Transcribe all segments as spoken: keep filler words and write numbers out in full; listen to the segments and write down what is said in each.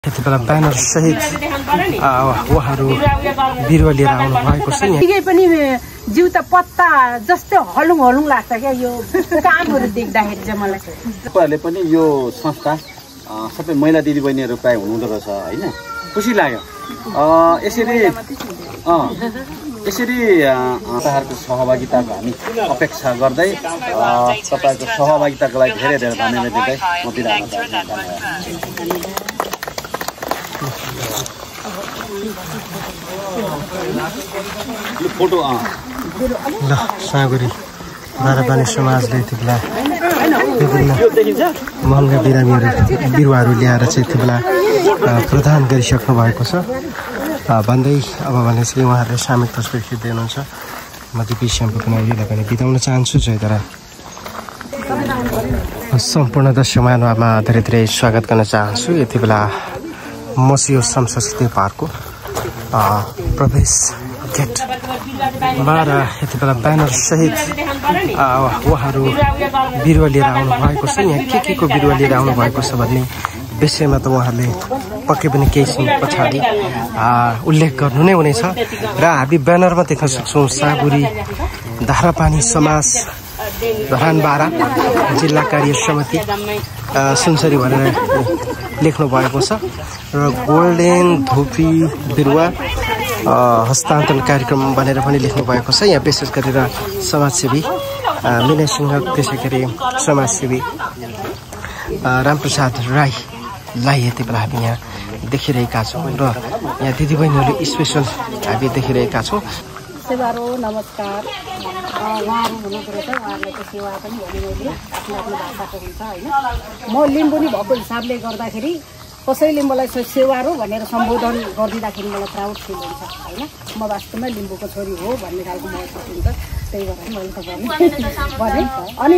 यति बेला ब्यानर सहित उहाँहरू बिरुवा लिएर आउनु भएको छ। यहाँ पनि जिउ त पत्ता जस्तै हलुङ हलुङ लाग्छ क्या यो कामहरू देख्दाखेरि चाहिँ मलाई। तपाईँहरूले पनि यो संस्था सबै महिला दिदीबहिनीहरू प्राय हुनुहुँदो रहेछ होइन, खुसी लाग्यो। यसरी यसरी तपाईँहरूको सहभागिताको हामी अपेक्षा गर्दै तपाईँको सहभागिताको लागि धेरै धेरै धन्यवाद दिँदै म बिदा हुन चाहन्छु। फोटो ल सागुरी धारापानी समाजले यति बेला विभिन्न महँगा बिरामीहरू बिरुवाहरू ल्याएर चाहिँ यति बेला प्रदान गरिसक्नु भएको छ भन्दै अब भने चाहिँ उहाँहरूले सामूहिक तस्बिर खिच्दै हुनुहुन्छ। म दिपी श्यामको पनि अहिलेलाई पनि बिताउन चाहन्छु। जयधारा सम्पूर्ण दर्शक महानुभावमा धेरै धेरै स्वागत गर्न चाहन्छु। यति बेला मसियो संस्कृति पार्कको प्रवेश गेटमा र यति बेला ब्यानर सहित उहाँहरू बिरुवा लिएर आउनु भएको छ। यहाँ के के को बिरुवा लिएर आउनु भएको छ भन्ने विषयमा त उहाँहरूले पक्कै पनि केही समय पछाडि उल्लेख गर्नु नै हुनेछ र हामी ब्यानरमा देख्न सक्छौँ सागुरी धारापानी समाज धरान बाह्र जिल्ला कार्य समिति सुनसरी भनेर लेख्नु भएको छ र गोल्डेन धुपी बिरुवा हस्तान्तरण कार्यक्रम भनेर पनि लेख्नु भएको छ। यहाँ विशेष गरेर समाजसेवी मिना सिंह, त्यसै गरी समाजसेवी रामप्रसाद राईलाई यति बेला हामी यहाँ देखिरहेका छौँ र यहाँ दिदीबहिनीहरूले स्पेसल हामी देखिरहेका छौँ। सेवारो नमस्कार। उहाँहरू हुनुहुँदो रहेछ, उहाँहरूको सेवा पनि हेर्ने मैले आफ्नो आफ्नो भाषाको हुन्छ होइन। म लिम्बुनी भएको हिसाबले गर्दाखेरि कसैले मलाई सेवारो भनेर सम्बोधन गरिदिँदाखेरि मलाई प्राउड फिल हुन्छ होइन। म वास्तवमा लिम्बूको छोरी हो भन्ने खालको महसुस हुन्छ, त्यही भएर मैले त भने अनि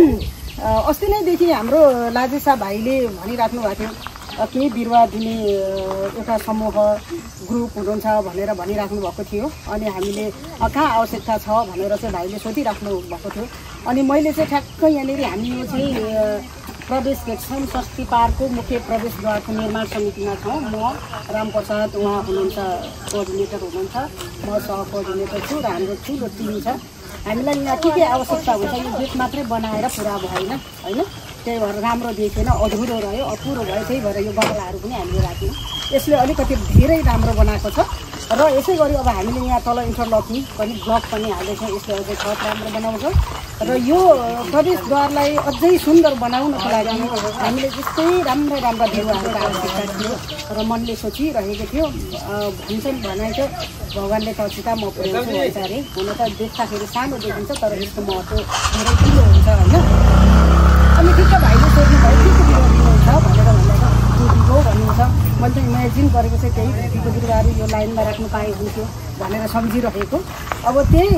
अस्ति नैदेखि हाम्रो लाजेसा भाइले भनिराख्नु भएको थियो केही बिरुवा दिने एउटा समूह ग्रुप हुनुहुन्छ भनेर भनिराख्नु भएको थियो। अनि हामीले कहाँ आवश्यकता छ भनेर चाहिँ भाइले सोधिराख्नु भएको थियो। अनि मैले चाहिँ ठ्याक्कै यहाँनिर हामी यो चाहिँ प्रवेश गेट संस्कृति पार्कको मुख्य प्रवेशद्वारको निर्माण समितिमा छौँ। म रामप्रसाद, उहाँ हुनुहुन्छ कोअर्डिनेटर हुनुहुन्छ, म सह कोअर्डिनेटर छु र हाम्रो ठुलो टिम छ। हामीलाई यहाँ के के आवश्यकता हुन्छ यो गेट मात्रै बनाएर पुरा भएन होइन, त्यही भएर राम्रो देखिएन, अधुरो रह्यो, अपुरो भयो। त्यही भएर यो गमलाहरू पनि हामीले राख्यौँ। यसले अलिकति धेरै राम्रो बनाएको छ र यसै गरी अब हामीले यहाँ तल इन्टरलकिङ पनि ब्लक पनि हाल्दैछौँ। यसले अझै थप राम्रो बनाउँछ र यो प्रवेशद्वारलाई अझै सुन्दर बनाउनको लागि हामीले यस्तै राम्रा राम्रा बिरुवाहरूको आवश्यकता थियो र मनले सोचिरहेको थियो। भन्छन् भनाइन्छ भगवान्ले तर्सिता म पुर्याउँछु भन्छ अरे। हुन त देख्दाखेरि सानो देखिन्छ तर यसको महत्त्व धेरै ठुलो हुन्छ होइन। अनि ठिक्क भाइले सोध्नु भयो के के बिरुवा दिनुहुन्छ भनेर भनेर धुपीको भन्नुहुन्छ। मैले चाहिँ इमेजिन गरेको चाहिँ त्यही धुपीको बिरुवाहरू यो लाइनमा राख्नु पाए हुन्थ्यो भनेर सम्झिरहेको। अब त्यही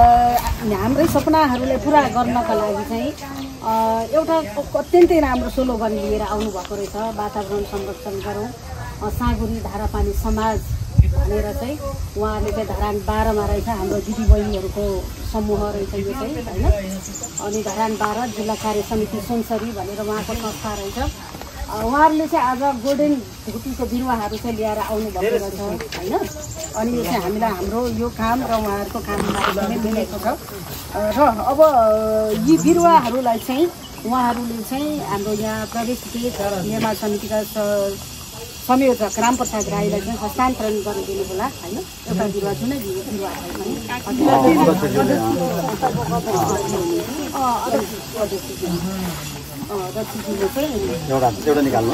हाम्रै सपनाहरूलाई पुरा गर्नका लागि चाहिँ एउटा अत्यन्तै राम्रो स्लोगन लिएर आउनुभएको रहेछ, वातावरण संरक्षण गरौँ सागुरी धारापानी समाज भनेर चाहिँ उहाँहरूले चाहिँ धरान बाह्रमा रहेछ हाम्रो दिदीबहिनीहरूको समूह रहेछ यो चाहिँ होइन। अनि धरान बाह्र जिल्ला कार्य समिति सुनसरी भनेर उहाँको संस्था रहेछ। उहाँहरूले चाहिँ आज गोल्डेन धुपीको बिरुवाहरू चाहिँ ल्याएर आउनुभएको रहेछ होइन। अनि यो चाहिँ हामीलाई हाम्रो यो काम र उहाँहरूको काममा मिलेको छ र अब यी बिरुवाहरूलाई चाहिँ उहाँहरूले चाहिँ हाम्रो यहाँ प्रवेश गेट निर्माण समितिका संयोजक रामप्रसाद राईलाई चाहिँ हस्तान्तरण गरिदिनु होला होइन। एउटा बिरुवा जुनै बिरुवाहरूलाई पनि एउटा एउटा निकाल्नु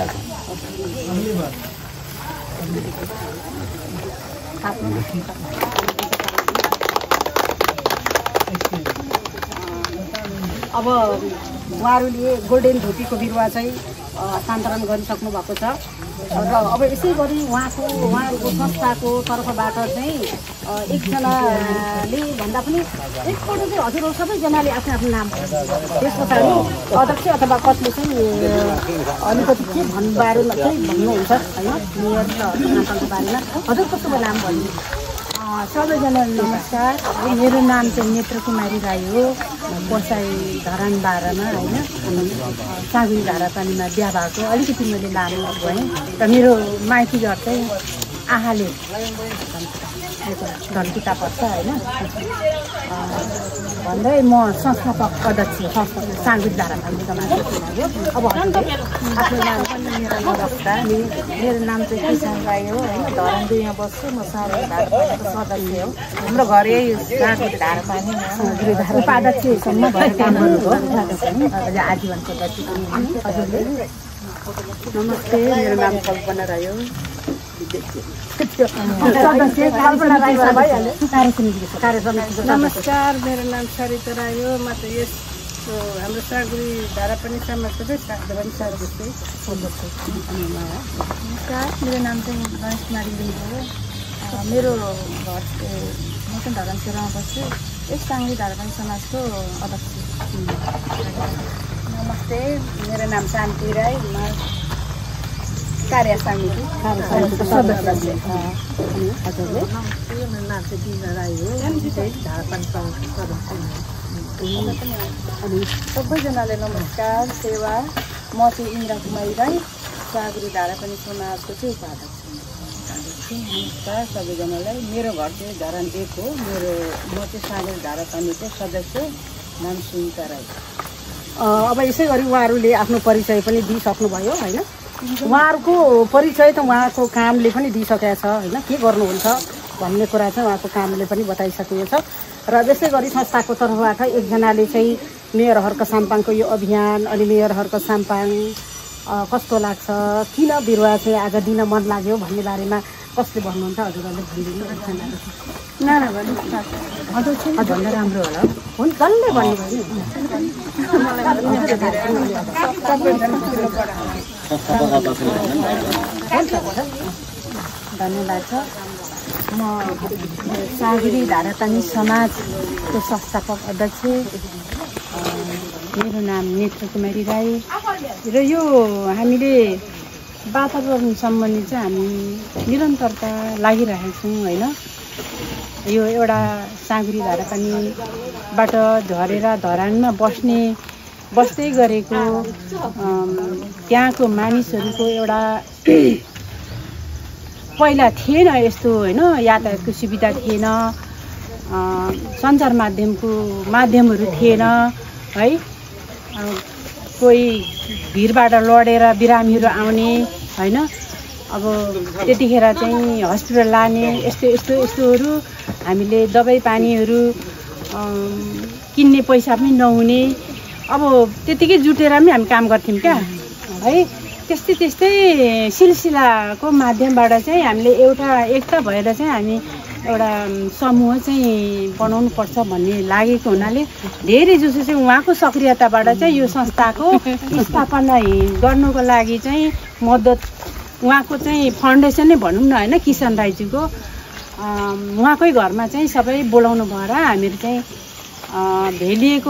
अब उहाँहरूले गोल्डेन धुपीको बिरुवा चाहिँ हस्तान्तरण गरिसक्नु भएको छ र अब यसै गरी उहाँको उहाँहरूको संस्थाको तर्फबाट चाहिँ एकजनाले भन्दा पनि एकपल्ट चाहिँ हजुरहरू सबैजनाले आफ्नो आफ्नो नाम त्यस पछाडि अध्यक्ष अथवा कसले चाहिँ अलिकति के भन्नुबारेमा चाहिँ भन्नुहुन्छ होइन मेयर र नामको बारेमा हजुर कस्तो नाम भन्नु सबैजना नमस्कार। मेरो नाम चाहिँ नेत्र कुमारी राई हो। बसाइ धरान बाह्रमा होइन साँगुरी धारापानीमा बिहा भएको अलिकति मैले लानु भएँ र मेरो माइती घर चाहिँ आहाले धनकुटा पर्छ होइन भन्दै म संस्थापक अध्यक्ष साँगुरी धारापानी समाजको लाग्यो। अब आफ्नो नाम पनि मेरो नमस्कार। मेरो नाम चाहिँ किसान राई हो होइन धरान दुईमा बस्छु। म साँगुरी धारापानीको सदस्य हो। हाम्रो घर यही साँगुरी धारापानी उपाध्यक्षसम्म भएर काम गर्नुभयो आजीवन सदस्य। हजुरले नमस्ते। मेरो नाम कल्पना राई हो। नमस्कार। मेरो नाम सरिता राई हो। म त यस हाम्रो साँगुरी धारापानी समाजको चाहिँ सागधवन सदस्य सदस्य। नमस्कार। मेरो नाम चाहिँ गणेश कुमारी लिम्बू हो। मेरो घर म चाहिँ धरमसेरामा बस्छु। यस साँगुरी धारापानी समाजको अध्यक्ष। नमस्ते। मेरो नाम शान्ति राई। म कार्य समिति सदस्य। हजुरले मेरो नाम चाहिँ दिना राई हो। धारापानी समाजको सदस्य। अनि सबैजनालाई नमस्कार। सेवा म चाहिँ इन्द्रा कुमारी राई साँगुरी धारापानी समाजको चाहिँ उपाध्यक्ष। नमस्कार सबैजनालाई। मेरो घर चाहिँ धरान एक हो। मेरो म चाहिँ साँगुरी धारापानीको सदस्य नाम सुनिता राई। अब यसै गरी उहाँहरूले आफ्नो परिचय पनि दिइसक्नुभयो होइन। उहाँहरूको परिचय त उहाँको कामले पनि दिइसकेको छ होइन। के गर्नुहुन्छ भन्ने कुरा चाहिँ उहाँको कामले पनि बताइसकेको छ। र त्यसै गरी संस्थाको तर्फबाट एकजनाले चाहिँ मेयर हर्क साम्पाङको यो अभियान अनि मेयर हर्क साम्पाङ कस्तो लाग्छ, किन बिरुवा चाहिँ आज दिन मन लाग्यो भन्ने बारेमा कसले भन्नुहुन्छ हजुरहरूले भनिदिनु एकजनाले। नाना भन्नु हजुर चाहिँ भन्दा राम्रो होला। हुन्छ जसले भन्नुभयो धन्यवाद छ। म साँगुरी धारापानी समाजको संस्थापक अध्यक्ष। मेरो नाम नेत्र कुमारी राई र यो हामीले वातावरण सम्बन्धी चाहिँ हामी निरन्तरता लागिरहेका छौँ होइन। यो एउटा साँगुरी धारापानीबाट झरेर धरानमा बस्ने बस्दै गरेको त्यहाँको मानिसहरूको एउटा पहिला थिएन यस्तो होइन। यातायातको सुविधा थिएन, सञ्चार माध्यमको माध्यमहरू थिएन है। कोही भिरबाट लडेर बिरामीहरू आउने होइन। अब त्यतिखेर चाहिँ हस्पिटल लाने यस्तो यस्तो यस्तोहरू हामीले दबाई पानीहरू किन्ने पैसा पनि नहुने। अब त्यतिकै जुटेर पनि हामी काम गर्थ्यौँ क्या है। त्यस्तै त्यस्तै सिलसिलाको माध्यमबाट चाहिँ हामीले एउटा एकता भएर चाहिँ हामी एउटा समूह चाहिँ बनाउनु पर्छ भन्ने लागेको हुनाले धेरै जसो चाहिँ उहाँको सक्रियताबाट चाहिँ यो संस्थाको स्थापना गर्नुको लागि चाहिँ मद्दत उहाँको चाहिँ फाउन्डेसन नै भनौँ न होइन। किसान राईजीको उहाँकै घरमा चाहिँ सबै बोलाउनु भएर हामीहरू चाहिँ भेलिएको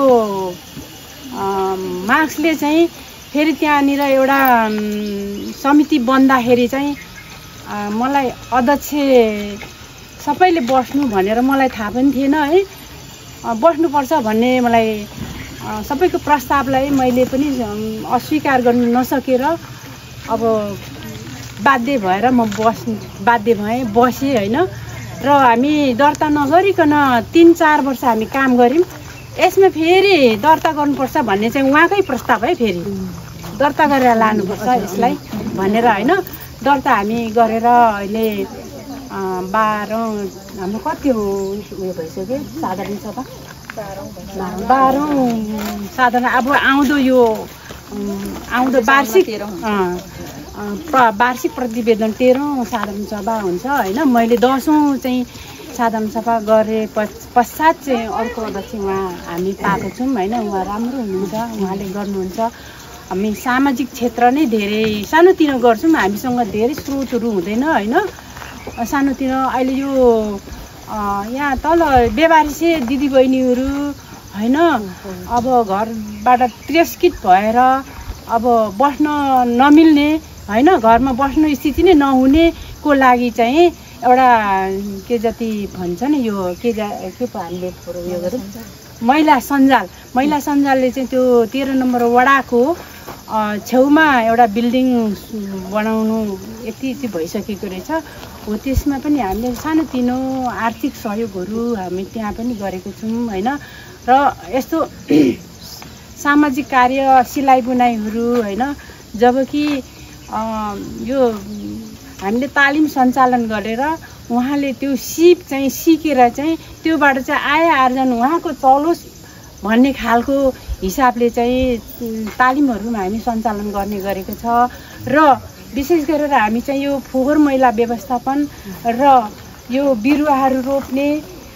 मार्क्सले चाहिँ फेरि त्यहाँनिर एउटा समिति बन्दाखेरि चाहिँ मलाई अध्यक्ष सबैले बस्नु भनेर मलाई थाहा पनि थिएन है। बस्नुपर्छ भन्ने मलाई सबैको प्रस्तावलाई मैले पनि अस्वीकार गर्नु नसकेर अब बाध्य भएर म बस् बाध्य भएँ बसेँ होइन। र हामी दर्ता नगरिकन तिन चार वर्ष हामी काम गऱ्यौँ। यसमा फेरि दर्ता गर्नुपर्छ भन्ने चाहिँ उहाँकै प्रस्ताव है। फेरि दर्ता गरेर लानुपर्छ यसलाई भनेर होइन। दर्ता हामी गरेर अहिले बाह्रौँ हाम्रो कति उयो भइसक्यो साधारण सभा बाह्रौँ साधारण। अब आउँदो यो आउँदो वार्षिक वार्षिक प्रतिवेदन तेह्रौँ साधारण सभा हुन्छ होइन। मैले दसौँ चाहिँ साधारण सभा गरे पश्चात चाहिँ अर्को अध्यक्ष उहाँ हामी पाएको छौँ होइन। उहाँ राम्रो हुनुहुन्छ, उहाँले गर्नुहुन्छ। हामी सामाजिक क्षेत्र नै धेरै सानोतिनो गर्छौँ। हामीसँग धेरै स्रोतहरू हुँदैन होइन। सानोतिनो अहिले यो यहाँ तल बेबारिसे दिदीबहिनीहरू होइन अब घरबाट तिरस्कृत भएर अब बस्न नमिल्ने होइन घरमा बस्नु स्थिति नै नहुनेको लागि चाहिँ एउटा के जति भन्छ नि यो के जा के पो हामीले यो गरौँ महिला सञ्जाल महिला सञ्जालले चाहिँ त्यो तेह्र नम्बर वडाको छेउमा एउटा बिल्डिङ बनाउनु यति चाहिँ भइसकेको रहेछ हो। त्यसमा पनि हामीले सानोतिनो आर्थिक सहयोगहरू हामी त्यहाँ पनि गरेको छौँ होइन। र यस्तो सामाजिक कार्य सिलाइ बुनाइहरू होइन, जबकि यो हामीले तालिम सञ्चालन गरेर उहाँले त्यो सिप चाहिँ सिकेर चाहिँ त्योबाट चाहिँ आय आर्जन उहाँको चलोस् भन्ने खालको हिसाबले चाहिँ तालिमहरू हामी सञ्चालन गर्ने गरेको छ। र विशेष गरेर हामी चाहिँ यो फोहोर मैला व्यवस्थापन र यो बिरुवाहरू रोप्ने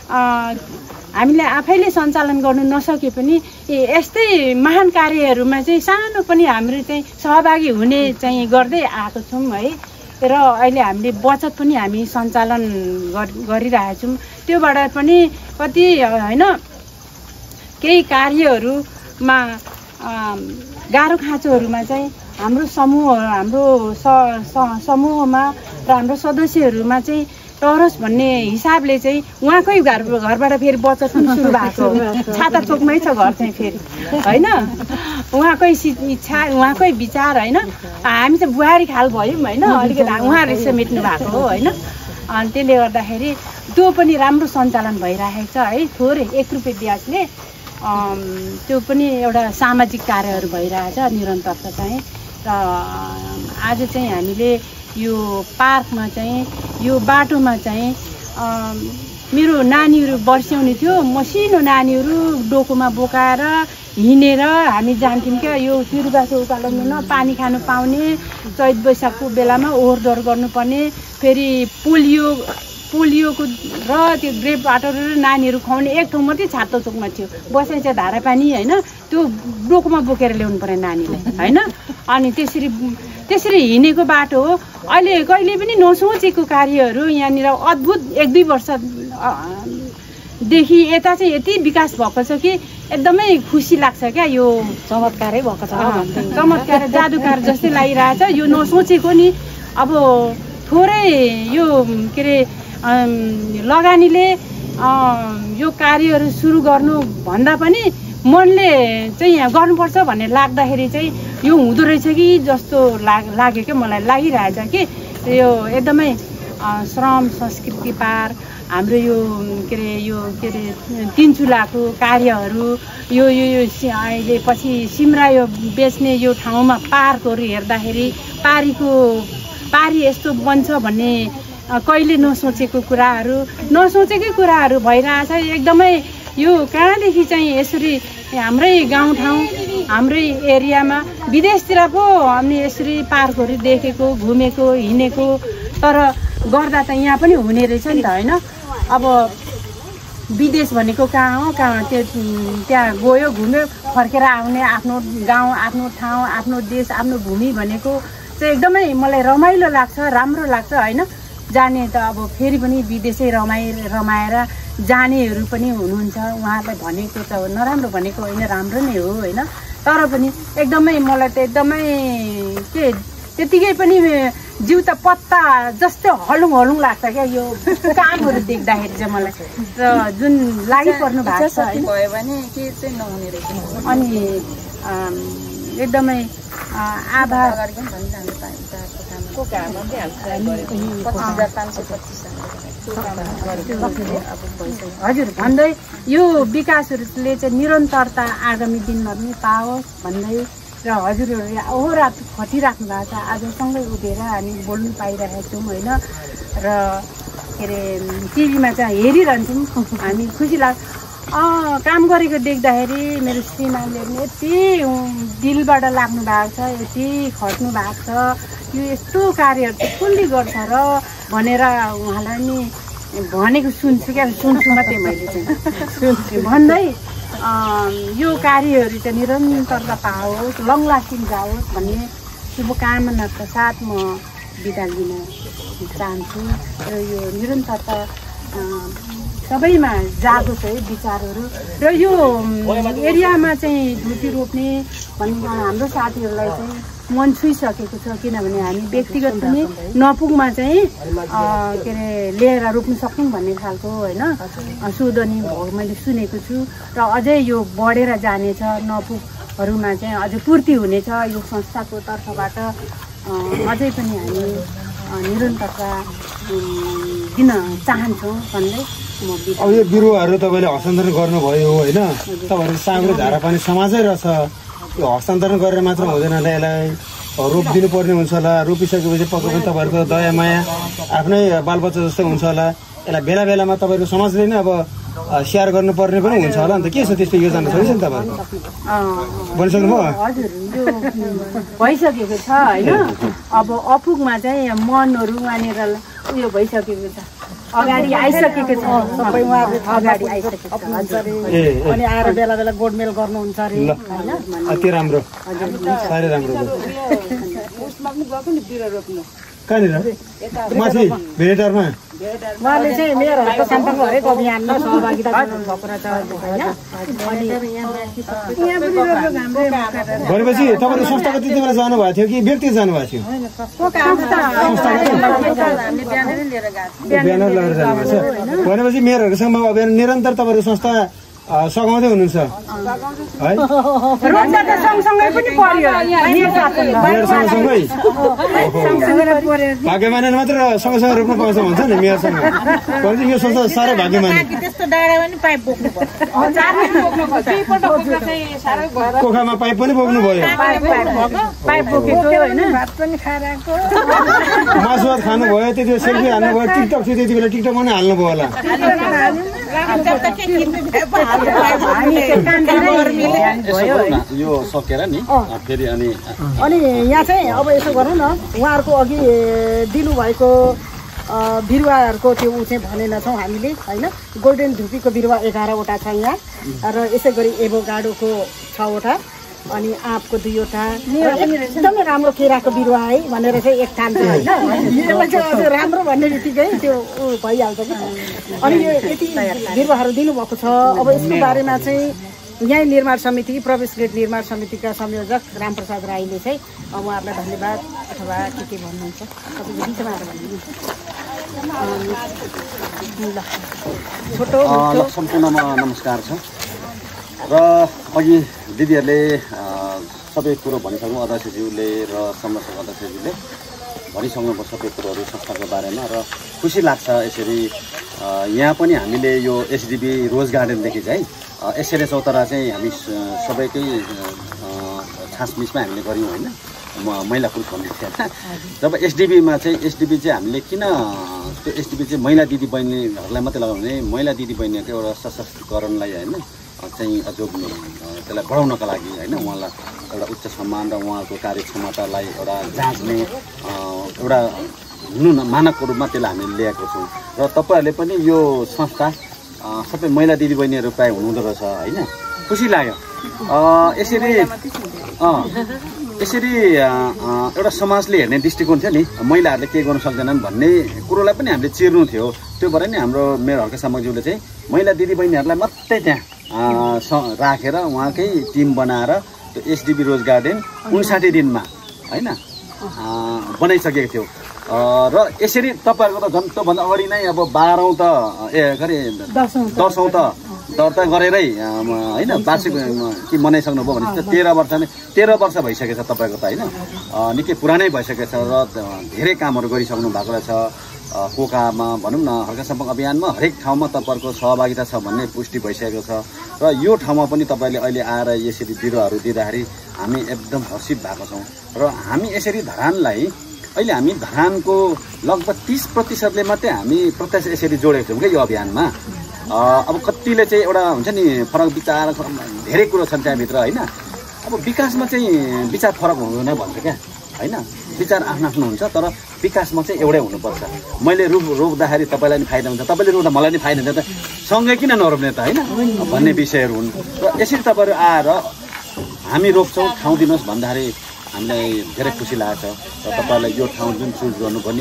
हामीले आफैले सञ्चालन गर्नु नसके पनि यस्तै महान कार्यहरूमा चाहिँ सानो पनि हाम्रो चाहिँ सहभागी हुने चाहिँ गर्दै आएको छौँ है। र अहिले हामीले बचत पनि हामी सञ्चालन गरिरहेछौँ। त्योबाट पनि कति होइन केही कार्यहरूमा गाह्रो खाँचोहरूमा चाहिँ हाम्रो समूह हाम्रो स समूहमा र हाम्रो सदस्यहरूमा चाहिँ टरोस् भन्ने हिसाबले चाहिँ उहाँकै घर घरबाट फेरि बचत पनि सुरु भएको छाता चोकमै छ घर चाहिँ फेरि होइन। उहाँकै इच्छा उहाँकै विचार होइन। हामी चाहिँ बुहारी खाल भयौँ होइन, अलिकति उहाँहरू समेट्नु भएको हो होइन। अनि त्यसले गर्दाखेरि त्यो पनि राम्रो सञ्चालन भइरहेको छ है। थोरै एक रुपियाँ ब्याजले त्यो पनि एउटा सामाजिक कार्यहरू भइरहेछ निरन्तरता चाहिँ। र आज चाहिँ हामीले यो पार्कमा चाहिँ यो बाटोमा चाहिँ मेरो नानीहरू वर्ष्याउने थियो, मसिनो नानीहरू डोकोमा बोकाएर हिँडेर हामी जान्थ्यौँ क्या। यो तिरुबासे उकालोमा न पानी खानु पाउने, चैत वैशाखको बेलामा ओहोर दोहोर गर्नुपर्ने, फेरि पोलियो पोलियोको र त्यो ग्रेप वाटर र नानीहरू खुवाउने एक ठाउँ मात्रै छातो चोकमा थियो। बसाइ चाहिँ धारा पानी होइन, त्यो डोकोमा बोकेर ल्याउनु पर्यो नानीलाई होइन। अनि त्यसरी त्यसरी हिँडेको बाटो हो। अहिले कहिले पनि नसोचेको कार्यहरू यहाँनिर अद्भुत एक दुई वर्षदेखि यता चाहिँ यति विकास भएको छ कि एकदमै खुसी लाग्छ क्या। यो चमत्कारै भएको छ, चमत्कार जादुकार जस्तै लागिरहेछ। यो नसोचेको नि अब थोरै यो के अरे लगानीले यो कार्यहरू सुरु गर्नु भन्दा पनि मनले चाहिँ यहाँ गर्नुपर्छ भन्ने लाग्दाखेरि चाहिँ यो हुँदो रहेछ कि जस्तो लाग लाग्यो क्या मलाई लागिरहेछ कि यो एकदमै श्रम संस्कृति पार हाम्रो यो के अरे यो के अरे तिन चुलाको कार्यहरू यो यो यो अहिले पछि सिमरा यो बेच्ने यो ठाउँमा पार्कहरू हेर्दाखेरि पारीको पारी यस्तो बन्छ भन्ने कहिले नसोचेको कुराहरू नसोचेकै कुराहरू भइरहेछ एकदमै। यो कहाँदेखि चाहिँ यसरी हाम्रै गाउँठाउँ हाम्रै एरियामा विदेशतिर पो हामीले यसरी पार्कहरू देखेको घुमेको हिँडेको, तर गर्दा त यहाँ पनि हुने रहेछ नि त होइन। अब विदेश भनेको कहाँ हो, कहाँ त्यो त्यहाँ गयो घुम्यो फर्केर आउने, आफ्नो गाउँ आफ्नो ठाउँ आफ्नो देश आफ्नो भूमि भनेको चाहिँ एकदमै मलाई रमाइलो लाग्छ, राम्रो लाग्छ होइन। जाने त अब फेरि पनि विदेशै रमाइ रमाएर जानेहरू पनि हुनुहुन्छ। उहाँहरूलाई भनेको त नराम्रो भनेको होइन, राम्रो नै हो होइन। तर पनि एकदमै मलाई त एकदमै के त्यतिकै पनि जिउ त पत्ता जस्तो हलुङ हलुङ लाग्छ क्या यो कामहरू देख्दाखेरि चाहिँ मलाई। र जुन लागिपर्नु भएको छ भयो भने के चाहिँ नहुने रहेछ। अनि एकदमै आभार हजुर भन्दै यो विकासहरूले चाहिँ निरन्तरता आगामी दिनमा पनि पाओस् भन्दै र हजुरहरूले अहोरात खटिराख्नु भएको छ। आज सँगै उठेर हामी बोल्नु पाइरहेका छौँ होइन। र के अरे टिभीमा चाहिँ हेरिरहन्छौँ हामी, खुसी लाग्छ। काम गरेको देख्दाखेरि मेरो श्रीमानले पनि यति दिलबाट लाग्नु भएको छ, यति खट्नु भएको छ, यो यस्तो कार्यहरू चाहिँ कसले गर्छ र भनेर उहाँलाई नि भनेको सुन्छु क्या, सुन्छु मात्रै मैले चाहिँ सुन्छु भन्दै यो कार्यहरू चाहिँ निरन्तरता पाओस्, लङ लास्टिङ जाओस् भन्ने शुभकामनाका साथ म बिदा लिन चाहन्छु। र यो निरन्तरता सबैमा जागोस् है विचारहरू। र यो एरियामा चाहिँ धुती रोप्ने भन्ने हाम्रो साथीहरूलाई चाहिँ मन छुइसकेको छ किनभने हामी व्यक्तिगत पनि नपुगमा चाहिँ के अरे लिएर रोप्न सक्छौँ भन्ने खालको होइन सुधनी भएको मैले सुनेको छु र अझै यो बढेर जानेछ नपुगहरूमा चाहिँ अझै पूर्ति हुनेछ यो संस्थाको तर्फबाट अझै पनि हामी निरन्तरता दिन चाहन्छौँ भन्दै अब यो बिरुवाहरू तपाईँले हस्तान्तरण गर्नुभयो होइन तपाईँहरू साँगुरो धारापानी समाजै रहेछ यो हस्तान्तरण गरेर मात्र हुँदैन होला यसलाई रोप दिनुपर्ने हुन्छ होला रोपिसकेपछि पक्कै पनि तपाईँहरूको दया माया आफ्नै बालबच्चा जस्तो हुन्छ होला यसलाई बेला बेलामा तपाईँहरूको समाजले नै अब स्याहार गर्नुपर्ने पनि हुन्छ होला अन्त के छ त्यस्तो योजना छ नि तपाईँहरूको भनिसक्नुभयो हजुर यो भइसकेको छ होइन अब अपुगमा चाहिँ मनहरू वहाँनिर उयो भइसकेको छ अगाडि आइसकेको छ सबै उहाँहरूले अगाडि आइसकेको छ अनि आएर बेला बेला गोडमेल गर्नुहुन्छ अरे होइन अति राम्रो साह्रै राम्रो कहाँनिर माथि भेटारमा उहाँले चाहिँ मेयरहरूको सम्पर्क हरेक अभियानमा सहभागिता गर्नुभएको रहेछ भनेपछि तपाईँको संस्थाको त्यति बेला जानुभएको थियो कि व्यक्ति जानुभएको थियो ब्यानर लगेर जानुभएको छ भनेपछि मेयरहरूसँग अब निरन्तर तपाईँको संस्था सघाउँदै हुनुहुन्छ है भाग्यमानी मात्र सँगसँगै रोप्नु पाउँछ भन्छ नि मेयरसँग भनेपछि यो संस्था साह्रै भाग्यमानी कोखामा पाइप पनि बोक्नु भयो मासु भात खानुभयो त्यति बेला सेल्फी हाल्नुभयो टिकटक थियो त्यति बेला टिकटकमा नै हाल्नुभयो होला यो सकेर नि फेरि अनि अनि यहाँ चाहिँ अब यसो गरौँ न उहाँहरूको अघि दिनुभएको बिरुवाहरूको त्यो ऊ चाहिँ भनेनछौँ हामीले होइन गोल्डन धुपीको बिरुवा एघारवटा छ यहाँ र यसै गरी एभोकाडोको छवटा अनि आँपको दुईवटा एकदमै राम्रो केराको बिरुवा है भनेर चाहिँ एक थान छ होइन यसलाई चाहिँ राम्रो भन्ने बित्तिकै त्यो भइहाल्छ कि अनि यो यति बिरुवाहरू दिनुभएको छ अब यसको बारेमा चाहिँ यहीँ निर्माण समिति प्रवेश गेट निर्माण समितिका संयोजक रामप्रसाद राईले चाहिँ उहाँहरूलाई धन्यवाद अथवा के के भन्नुहुन्छ तपाईँले बिचमा आएर भन्नुहुन्छ छोटो सम्पूर्णमा नमस्कार छ र अघि दिदीहरूले सबै कुरो भनिसक्नु अध्यक्षज्यूले र संरक्षक अध्यक्षज्यूले भनिसक्नुभयो सबै कुरोहरू संस्थाको बारेमा र खुसी लाग्छ यसरी यहाँ पनि हामीले यो एसडिबी रोज गार्डनदेखि चाहिँ एसएलए चौतारा चाहिँ हामी सबैकै छासमिसमा हामीले गऱ्यौँ होइन महिला पुरुष भन्ने थिएन जब एसडिबीमा चाहिँ एसडिबी चाहिँ हामीले किन त्यो एसडिबी चाहिँ महिला दिदी बहिनीहरूलाई मात्रै लगाउने महिला दिदी बहिनीहरूको एउटा सशक्तिकरणलाई होइन चाहिँ अझ त्यसलाई बढाउनका लागि होइन उहाँलाई एउटा उच्च सम्मान र उहाँको कार्यक्षमतालाई एउटा जाँच्ने एउटा हुनु न मानकको रूपमा त्यसलाई हामीले ल्याएको छौँ र तपाईँहरूले पनि यो संस्था सबै महिला दिदीबहिनीहरू प्रायः हुनुहुँदो रहेछ होइन खुसी लाग्यो यसरी यसरी एउटा समाजले हेर्ने दृष्टिकोण थियो नि महिलाहरूले के गर्नु सक्दैनन् भन्ने कुरोलाई पनि हामीले चिर्नु थियो त्यो भएर नि हाम्रो मेयर हर्क सामग्रीले चाहिँ महिला दिदीबहिनीहरूलाई मात्रै त्यहाँ राखेर उहाँकै टिम बनाएर त्यो एसडिबी रोज गार्डन उन्साठी दिनमा होइन बनाइसकेको थियो र यसरी तपाईँहरूको त झन् त्योभन्दा अगाडि नै अब बाह्रौँ त ए के अरे दसौँ त दर्ता गरेरै होइन वार्षिक के मनाइसक्नुभयो भने चाहिँ तेह्र वर्ष नै तेह्र वर्ष भइसकेको छ तपाईँको त होइन निकै पुरानै भइसकेको छ र धेरै कामहरू गरिसक्नु भएको रहेछ कोकामा भनौँ न हर्का सम्पर्क अभियानमा हरेक ठाउँमा तपाईँहरूको सहभागिता छ भन्ने पुष्टि भइसकेको छ र यो ठाउँमा पनि तपाईँले अहिले आएर यसरी बिरुवाहरू दिँदाखेरि हामी एकदम हर्षित भएको छौँ र हामी यसरी धरानलाई अहिले हामी धरानको लगभग तिस प्रतिशतले मात्रै हामी प्रत्यक्ष यसरी जोडेको छौँ क्या यो अभियानमा अब कतिले चाहिँ एउटा हुन्छ नि फरक विचार धेरै कुरो छन् त्यहाँभित्र होइन अब विकासमा चाहिँ विचार फरक हुँदैन भन्छ क्या होइन विचार आफ्नो आफ्नो हुन्छ तर विकासमा चाहिँ एउटै हुनुपर्छ मैले रुख रोप्दाखेरि तपाईँलाई नि फाइदा हुन्छ तपाईँले रोप्दा मलाई नि फाइदा हुन्छ त सँगै किन नरोप्ने त होइन भन्ने विषयहरू हुन् र यसरी तपाईँहरू आएर हामी रोप्छौँ ठाउँ दिनुहोस् भन्दाखेरि हामीलाई धेरै खुसी लागेको छ र तपाईँहरूलाई यो ठाउँ जुन चुज गर्नुपर्ने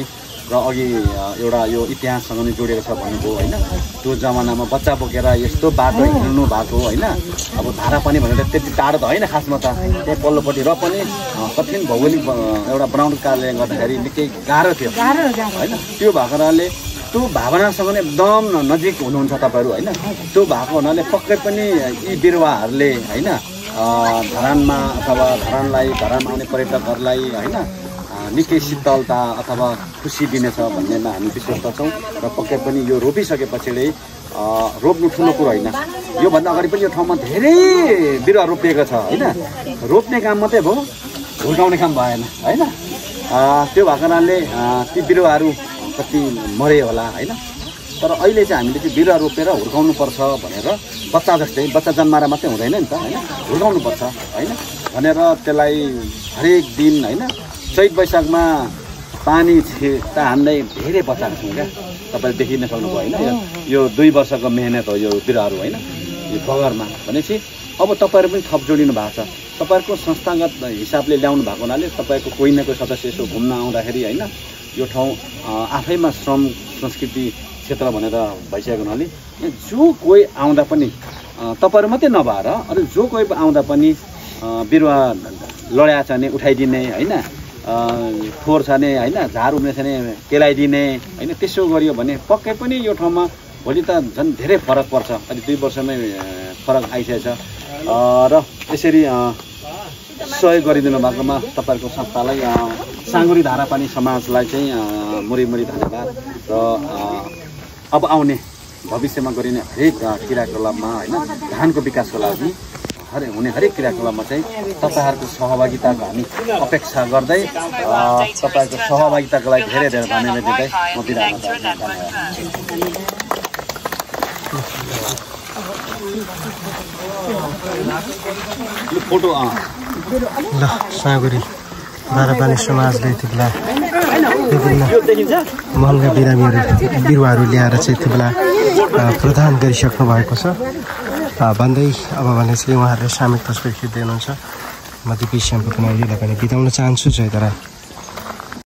र अघि एउटा यो इतिहाससँग नै जोडिएको छ भन्नुभयो होइन। त्यो जमानामा बच्चा बोकेर यस्तो बाटो हिँड्नु भएको होइन। अब धारापानी भनेर त्यति टाढो त होइन खासमा त त्यहाँ पल्लोपट्टि, र पनि कठिन भौगोलिक एउटा बनावटको कारणले गर्दाखेरि निकै गाह्रो थियो होइन। त्यो भएको हुनाले त्यो भावनासँग नै एकदम नजिक हुनुहुन्छ तपाईँहरू होइन। त्यो भएको हुनाले पक्कै पनि यी बिरुवाहरूले होइन धरानमा अथवा धरानलाई धरानमा आउने पर्यटकहरूलाई होइन निकै शीतलता अथवा खुसी दिनेछ भन्नेमा हामी विश्वास गर्छौँ। र पक्कै पनि यो रोपिसकेपछि नै रोप्नु ठुलो कुरो होइन। योभन्दा अगाडि पनि यो ठाउँमा धेरै बिरुवा रोपिएको छ होइन। रोप्ने काम मात्रै भयो, हुर्काउने काम भएन होइन। त्यो भएको हुनाले ती बिरुवाहरू कति मरे होला होइन। तर अहिले चाहिँ हामीले त्यो बिरुवा रोपेर हुर्काउनुपर्छ भनेर बच्चा जस्तै बच्चा जन्माएर मात्रै हुँदैन नि त होइन, हुर्काउनुपर्छ होइन भनेर त्यसलाई हरेक दिन होइन चैत वैशाखमा पानी त हामीलाई धेरै बचाएको छौँ क्या। तपाईँले देखिन सक्नुभयो होइन। यो दुई वर्षको मेहनत हो यो बिरुवाहरू होइन, यो बगरमा भनेपछि अब तपाईँहरू पनि थप जोडिनु भएको छ। तपाईँहरूको संस्थागत हिसाबले ल्याउनु भएको हुनाले तपाईँको कोही न कोही सदस्य यसो घुम्न आउँदाखेरि होइन यो ठाउँ आफैमा श्रम संस्कृति क्षेत्र भनेर भइसकेको हुनाले जो कोही आउँदा पनि तपाईँहरू मात्रै नभएर अरू जो कोही आउँदा पनि बिरुवा लड्या छ भने उठाइदिने होइन, फोहोर छ भने होइन झार उम्रेछ भने केलाइदिने होइन। त्यसो गरियो भने पक्कै पनि यो ठाउँमा भोलि त झन् धेरै फरक पर्छ। अहिले दुई वर्षमै फरक आइसकेको छ र यसरी सहयोग गरिदिनु भएकोमा तपाईँहरूको संस्थालाई साँगुरी धारापानी समाजलाई चाहिँ मुरी मुरी धन्यवाद। र अब आउने भविष्यमा गरिने हरेक क्रियाकलापमा होइन धानको विकासको लागि हरेक हुने हरेक क्रियाकलापमा चाहिँ तपाईँहरूको सहभागिताको हामी अपेक्षा गर्दै तपाईँहरूको सहभागिताको लागि धेरै धेरै धन्यवाद दिँदै म बिदा फोटो ल साँगुरी धारापानी समाजले यति बेला विभिन्न महँगा बिरामीहरू बिरुवाहरू ल्याएर चाहिँ यति बेला प्रदान गरिसक्नु भएको छ भन्दै अब भने चाहिँ उहाँहरूले सामूहिक तस्बिर खिच्दै हुनुहुन्छ। म दिपी श्यामको पनि अहिले पनि बिताउन चाहन्छु। जय धारा।